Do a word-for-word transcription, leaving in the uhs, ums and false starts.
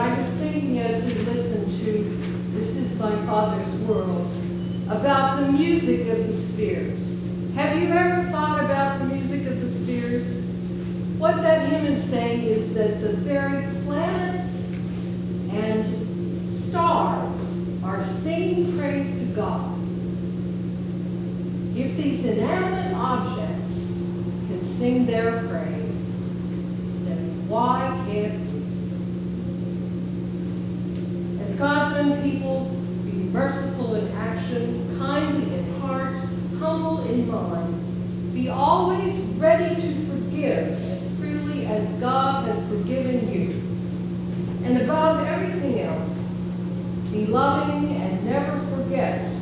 I was thinking as we listened to This Is My Father's World about the music of the spheres. Have you ever thought about the music of the spheres? What that hymn is saying is that the very planets and stars are singing praise to God. If these inanimate objects can sing their praise, then why can't we? As God's own people, be merciful in action, kindly in heart, humble in mind. Be always ready to forgive as freely as God has forgiven you. And above everything else, be loving and never forget